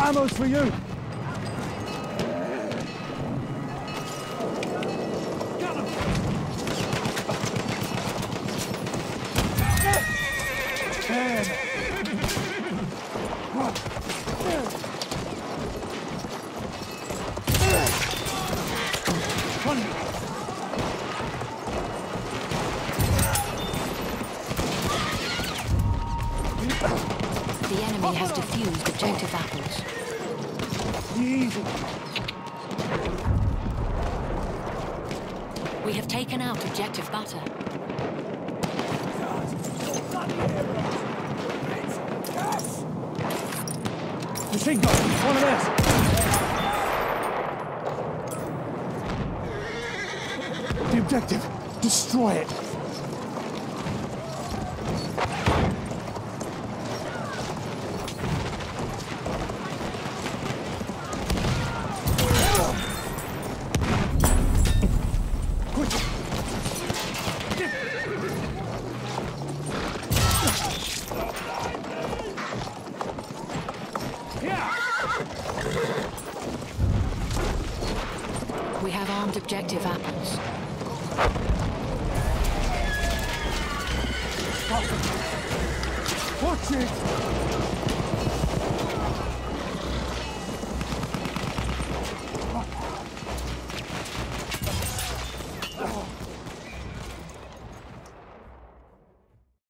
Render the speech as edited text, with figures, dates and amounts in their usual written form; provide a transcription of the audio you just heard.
Ammo's for you. The enemy has defused objective apples. Easy. We have taken out objective butter. Machine gun, one of theirs. The objective, destroy it. We have armed objective apples. Watch it!